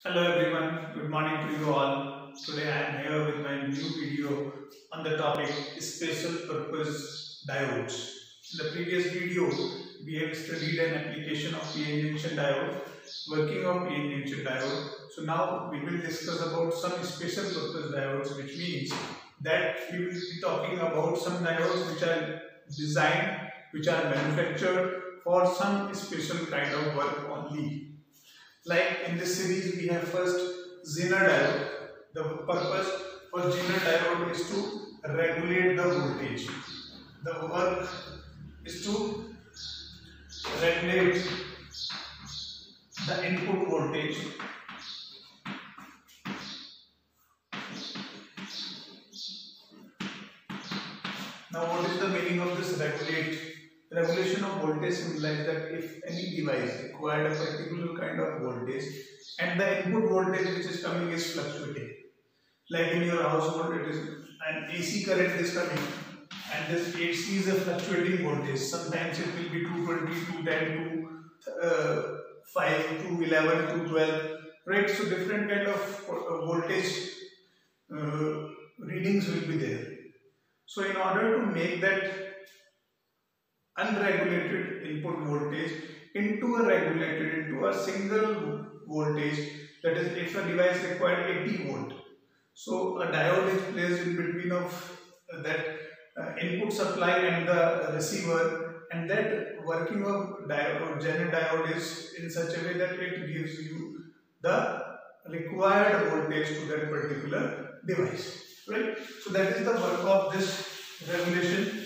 Hello everyone, good morning to you all. Today I am here with my new video on the topic special purpose diodes. In the previous video, we have studied an application of PN junction diode, working of PN junction diode. So now we will discuss about some special purpose diodes, which means that we will be talking about some diodes which are designed, which are manufactured for some special kind of work only. Like in this series, we have first Zener Diode. The purpose for Zener Diode is to regulate the voltage. The work is to regulate the input voltage. Now, what is the meaning of this regulate? Regulation of voltage implies that if any device required a particular kind of voltage and the input voltage which is coming is fluctuating, like in your household it is an AC current is coming and this AC is a fluctuating voltage. Sometimes it will be 220, 210, 5, 211, 212, right? So different kind of voltage readings will be there. So in order to make that unregulated input voltage into a regulated, into a single voltage, that is if a device required 80 volt, so a diode is placed in between of that input supply and the receiver, and that working of diode or Zener diode is in such a way that it gives you the required voltage to that particular device, right? So that is the work of this regulation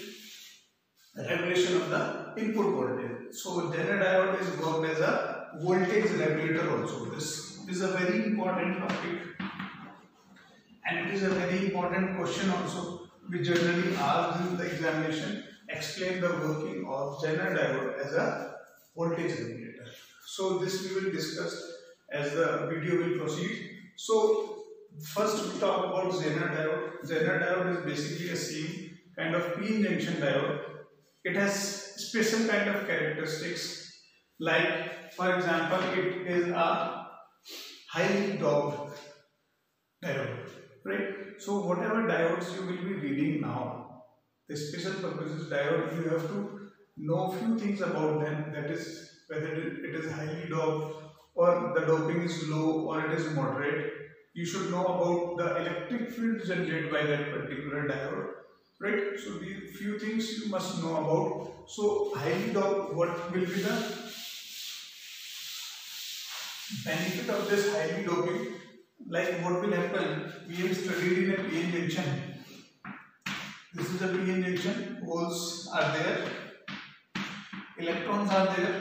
of the input voltage. So Zener diode is worked as a voltage regulator also. This is a very important topic and it is a very important question also, which generally asked in the examination. Explain the working of Zener diode as a voltage regulator. So this we will discuss as the video will proceed. So first we talk about Zener diode. Zener diode is basically a same kind of PN junction diode. It has special kind of characteristics, like for example it is a highly doped diode, right? So whatever diodes you will be reading now, the special purposes diode, you have to know few things about them, that is whether it is highly doped or the doping is low or it is moderate. You should know about the electric field generated by that particular diode, right? So these few things you must know about. So highly doped, what will be the benefit of this highly doping? Like what will happen? We have studied in a PN junction. This is a PN junction. Holes are there, electrons are there,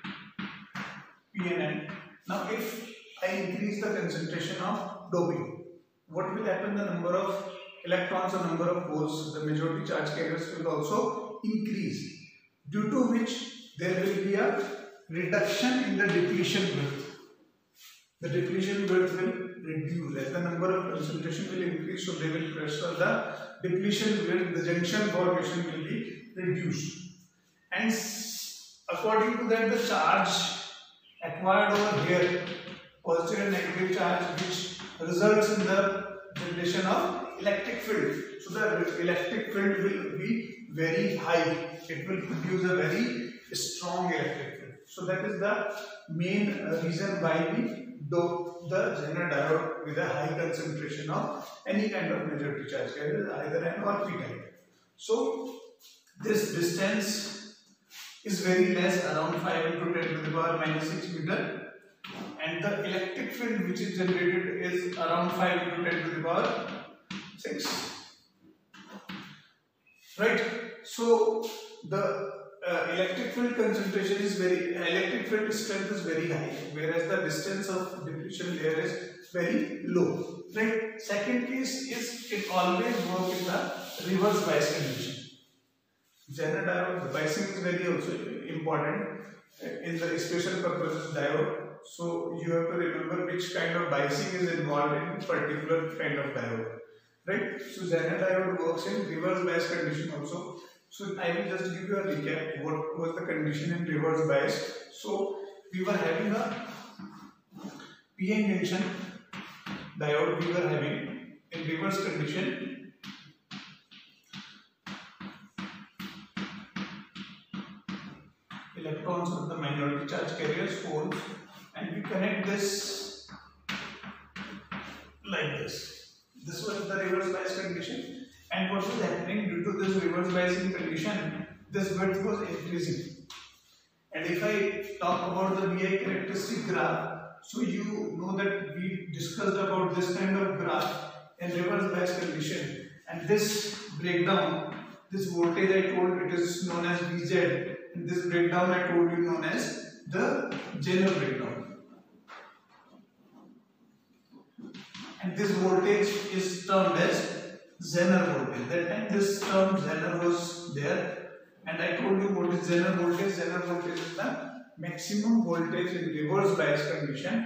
PNN. Now if I increase the concentration of doping, what will happen? The number of electrons or number of holes, the majority charge carriers, will also increase, due to which there will be a reduction in the depletion width. The depletion width will reduce as the number of concentration will increase, so they will pressure the depletion width, the junction formation will be reduced, and according to that the charge acquired over here, positive and negative charge, which results in the generation of electric field. So the electric field will be very high. It will produce a very strong electric field. So that is the main reason why we dope the Zener diode with a high concentration of any kind of majority charge carrier, either N or P type. So this distance is very less, around 5 into 10 to the power minus 6 meter, and the electric field which is generated is around 5 into 10 to the power 6, right? So the electric field concentration is electric field strength is very high, whereas the distance of depletion layer is very low, right? Second case is it always works in the reverse bias condition. Zener diode, the biasing is very also important in the special purposes diode. So you have to remember which kind of biasing is involved in particular kind of diode, right? So Zener diode works in reverse bias condition also. So I will just give you a recap what was the condition in reverse bias. So we were having a PN junction diode we were having in reverse condition, electrons of the minority charge carriers holes, and we connect this like this. This was the reverse bias condition, and what was happening due to this reverse biasing condition, this width was increasing. And if I talk about the VI characteristic graph, so you know that we discussed about this kind of graph in reverse bias condition, and this breakdown, this voltage I told it is known as Vz, and this breakdown I told you known as the Zener breakdown. And this voltage is termed as Zener voltage. That time this term Zener was there. And I told you what is Zener voltage. Zener voltage is the maximum voltage in reverse bias condition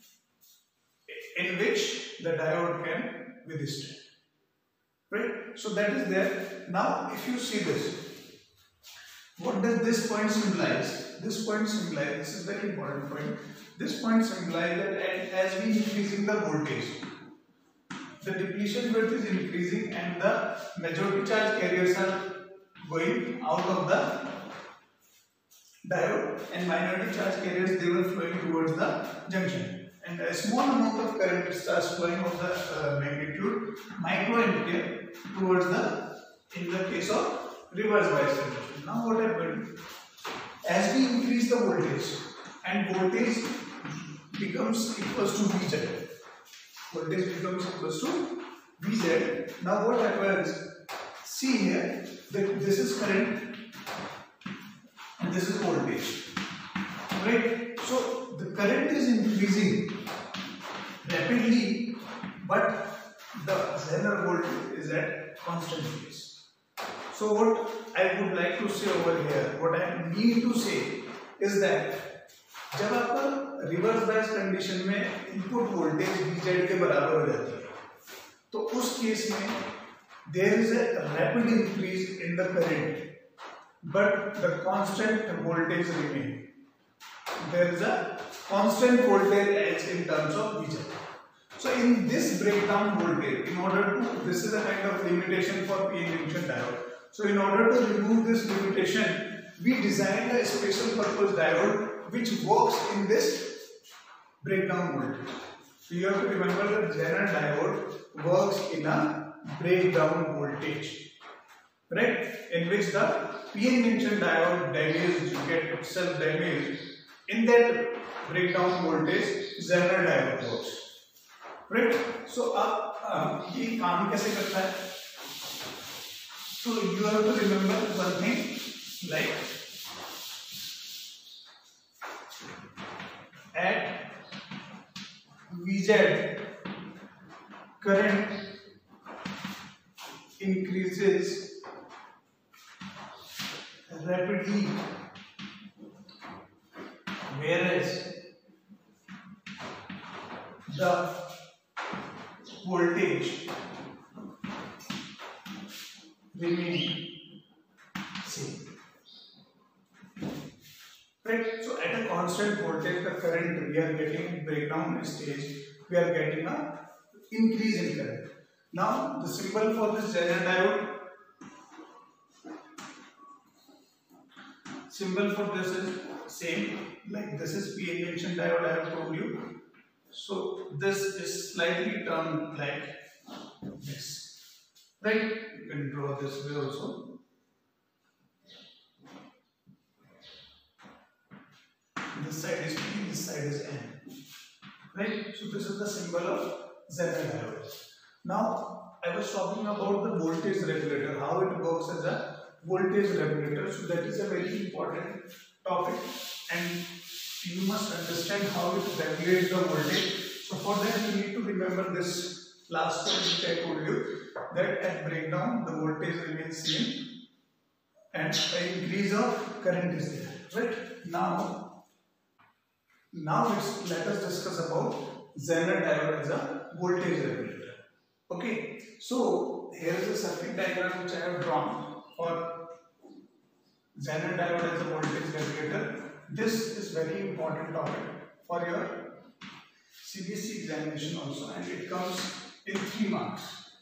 in which the diode can withstand. Right? So that is there. Now if you see this, what does this point symbolize? This point symbolize, this is very important point. This point symbolize that as we increasing the voltage, the depletion width is increasing and the majority charge carriers are going out of the diode, and minority charge carriers they were flowing towards the junction, and a small amount of current starts flowing of the magnitude microampere towards the, in the case of reverse bias condition. Now what happened, as we increase the voltage and voltage becomes equals to Vz, voltage becomes equals to Vz. Now what happens, see here that this is current and this is voltage, right? So the current is increasing rapidly, but the Zener voltage is at constant pace. So what I would like to say over here, what I need to say is that जब आपका reverse bias condition में input voltage Vz के बराबर हो जाती है, तो उस केस में there is a rapid increase in the current, but the constant voltage remain. There is a constant voltage as in terms of Vz. So in this breakdown voltage, in order to, this is a kind of limitation for PN junction diode. So in order to remove this limitation, we designed a special purpose diode which works in this breakdown voltage. So you have to remember that Zener diode works in a breakdown voltage, right? In which the PN junction diode damage get itself damaged. In that breakdown voltage, Zener diode works, right? So अब ये काम कैसे करता है? So you have to remember one thing, like at Vz, current increases rapidly, whereas the voltage remain same. Right? So at a constant voltage, the current we are getting breakdown stage, we are getting a increase in current. Now the symbol for this Zener diode, symbol for this is same, like this is PN junction diode I have told you. So this is slightly termed like this, right? You can draw this way also. This side is P, this side is N, right? So this is the symbol of Zener diode. Now I was talking about the voltage regulator, how it works as a voltage regulator. So that is a very important topic, and you must understand how it regulates the voltage. So for that you need to remember this last point which I told you, that at breakdown the voltage remains same and an increase of current is there, right? Now let us discuss about Zener diode as a voltage regulator. Okay, so here is a circuit diagram which I have drawn for Zener diode as a voltage regulator. This is very important topic for your CBSE examination also, and it comes in 3 marks.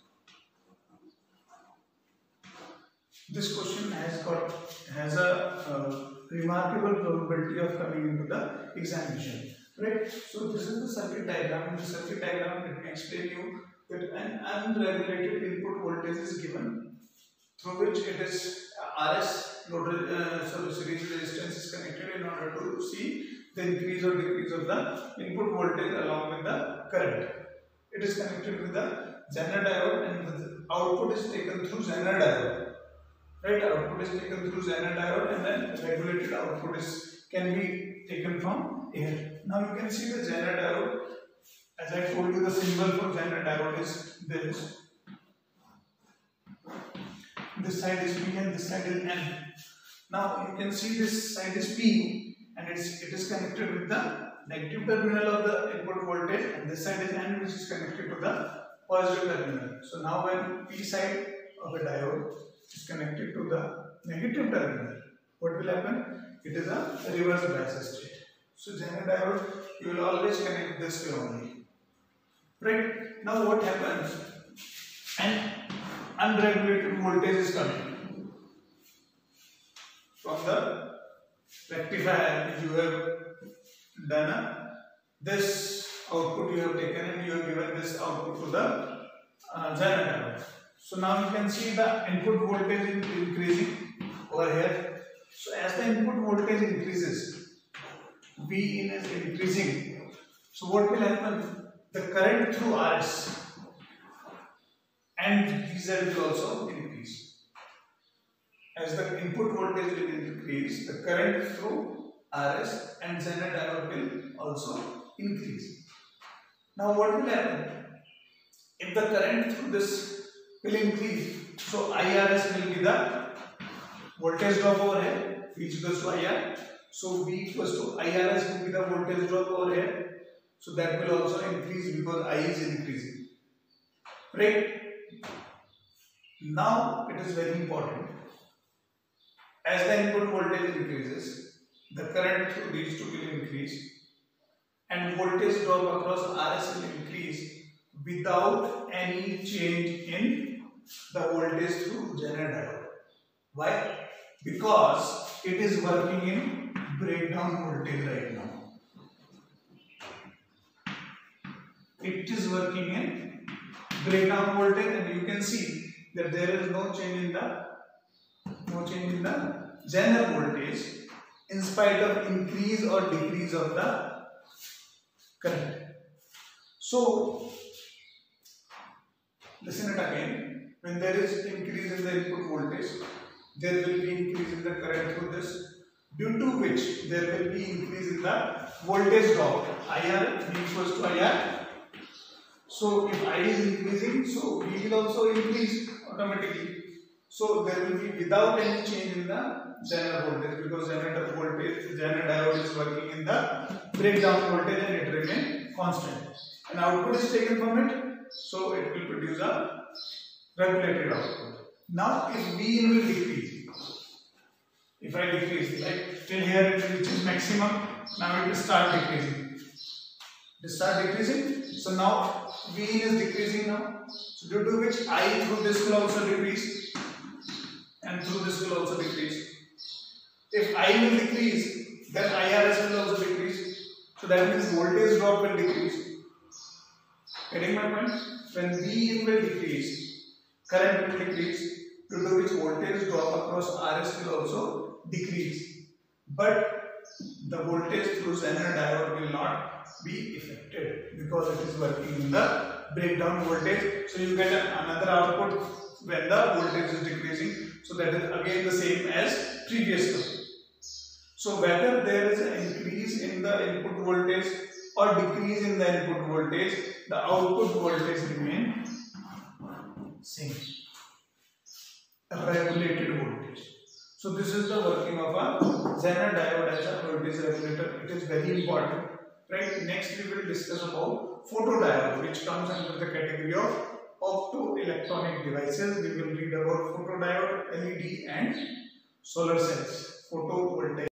This question has a remarkable probability of coming into the examination, right? So this is the circuit diagram. In the circuit diagram, let me explain you that an unregulated input voltage is given, through which it is RS series resistance is connected in order to see the increase or decrease of the input voltage along with the current. It is connected with the Zener diode, and the output is taken through Zener diode. Right, output is taken through Zener diode, and then regulated output can be taken from here. Now you can see the Zener diode. As I told you, the symbol for Zener diode is this. This side is P and this side is N. Now you can see this side is P, and it is connected with the negative terminal of the input voltage, and this side is N, which is connected to the positive terminal. So now when P side of the diode is connected to the negative terminal, what will happen? It is a reverse bias state. So Zener diode, you will always connect this way only. Right? Now what happens? An unregulated voltage is coming from the rectifier. You have done this output, you have taken, and you have given this output to the Zener diode. So now you can see the input voltage is increasing over here. So as the input voltage increases, V in is increasing. So what will happen? The current through RS and VZ will also increase. As the input voltage will increase, the current through RS and Zener diode will also increase. Now what will happen? If the current through this will increase, so IRS will be the voltage drop over here, V is equals to IR. So V equals to IRS will be the voltage drop over here. So that will also increase because I is increasing. Right? Now it is very important. As the input voltage increases, the current through these two will increase, and voltage drop across RS will increase without any change in the voltage through Zener diode. Why? Because it is working in breakdown voltage right now. It is working in breakdown voltage, and you can see that there is no change in the Zener voltage in spite of increase or decrease of the current. So listen it again. When there is increase in the input voltage, there will be increase in the current through this, due to which there will be increase in the voltage drop. IR V equals to IR. So if I is increasing, so V will also increase automatically. So there will be without any change in the Zener voltage, because Zener diode is working in the breakdown voltage and it remains constant. And output is taken from it, so it will produce a regulated output. Now if V in will decrease, if I decrease, like till here it reaches maximum, now it will start decreasing. It will start decreasing. So now V in is decreasing now. So due to which I through this will also decrease, and through this will also decrease. If I will decrease, then IRS will also decrease. So that means voltage drop will decrease. Getting my point? When V in will decrease, current will decrease, due to which voltage drop across RS will also decrease. But the voltage through Zener diode will not be affected because it is working in the breakdown voltage. So you get another output when the voltage is decreasing. So that is again the same as previous one. So whether there is an increase in the input voltage or decrease in the input voltage, the output voltage remains same. Regulated voltage. So this is the working of a Zener diode as a voltage regulator. It is very important. Right. Next we will discuss about photodiode, which comes under the category of optoelectronic devices. We will read about photodiode, LED and solar cells, photovoltaic.